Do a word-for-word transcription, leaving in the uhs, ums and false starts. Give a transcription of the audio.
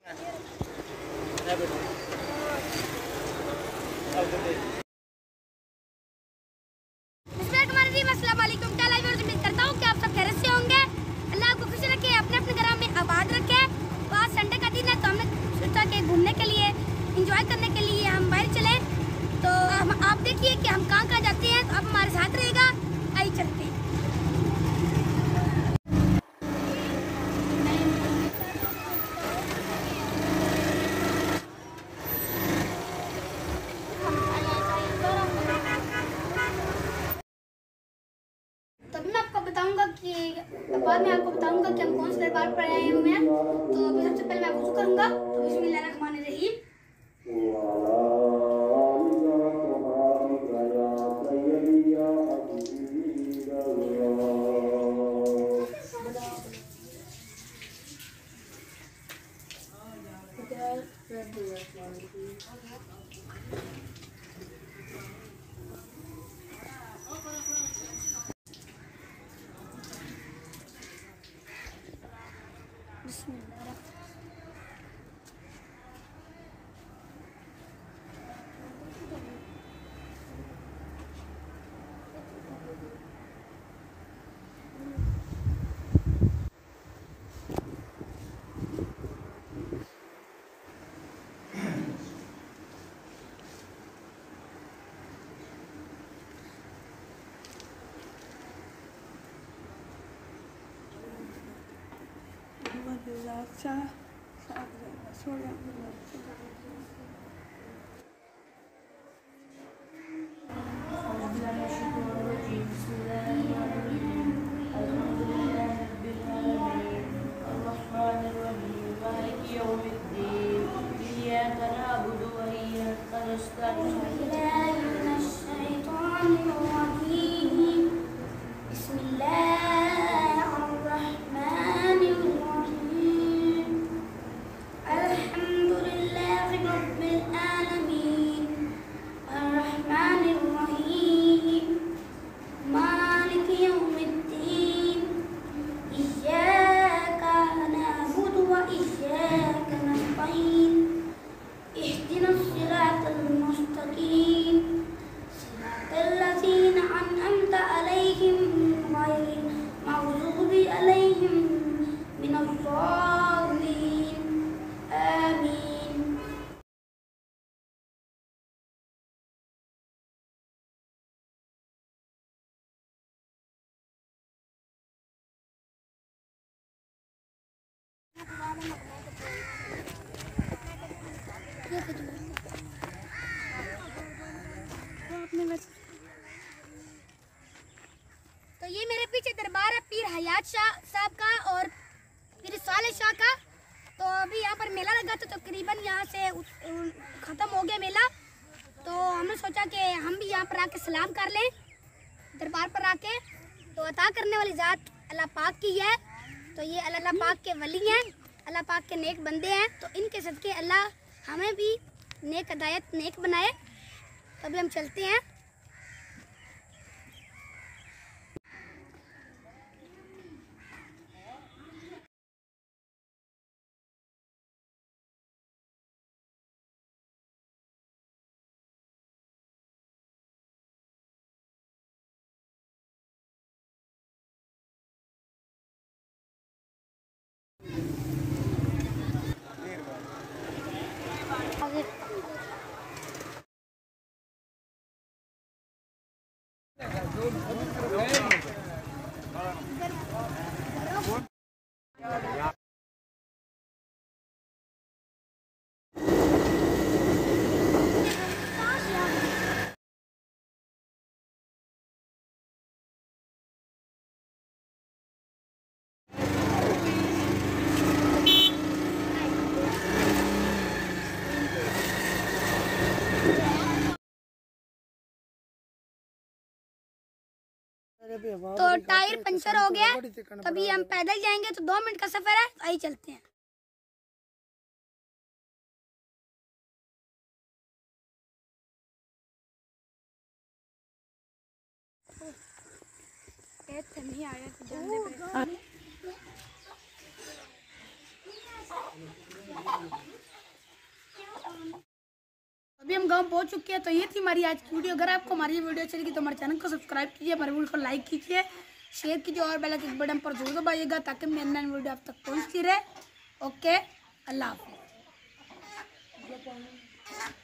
अस्सलाम वालेकुम। क्या लाइव उम्मीद करता हूँ कि आप सब खैरियत से होंगे। अल्लाह आपको खुश रखे, अपने अपने घर में आबाद रखे। तो आज संडे का दिन है तो हमने सोचा कि घूमने के लिए, इंजॉय करने के लिए हम बाहर चले। तो हम आप देखिए कि हम कहाँ कहाँ जाते हैं, तो आप हमारे साथ रहेगा। आइए चलते हैं। तभी मैं आपको बताऊंगा कि बाद में आपको बताऊंगा कि हम कौन से दरबार पर आए हुए हैं। तो अभी सबसे पहले मैं वुज़ू करूंगा। तो बिस्मिल्लाहिर्रहमानिर्रहीम। तो ये मेरे पीछे दरबार है पीर हयात शाह साहब का और पीर साले शाह का। तो अभी यहाँ पर मेला लगा था, तकरीबन यहाँ से ख़त्म हो गया मेला। तो हमने सोचा कि हम भी यहाँ पर आके सलाम कर लें दरबार पर आके। तो अता करने वाली ज़ात अल्लाह पाक की है। तो ये अल्लाह पाक के वली हैं, अल्लाह पाक के नेक बंदे हैं। तो इनके सदके अल्लाह हमें भी नेक हदायत नेक बनाए। तो अभी हम चलते हैं। तो टायर पंचर हो गया, तभी हम पैदल जाएंगे। तो दो मिनट का सफर है, तो आइए चलते हैं। नहीं आया अभी हम गांव पहुंच चुके हैं। तो ये थी हमारी आज की वीडियो। अगर आपको हमारी वीडियो अच्छी लगी तो हमारे चैनल को सब्सक्राइब कीजिए, हमारे वीडियो को लाइक कीजिए, शेयर कीजिए और बेल आइकन बटन पर जरूर दबाइएगा ताकि मेरी नई वीडियो आप तक पहुंचती रहे। ओके, अल्लाह हाफिज़।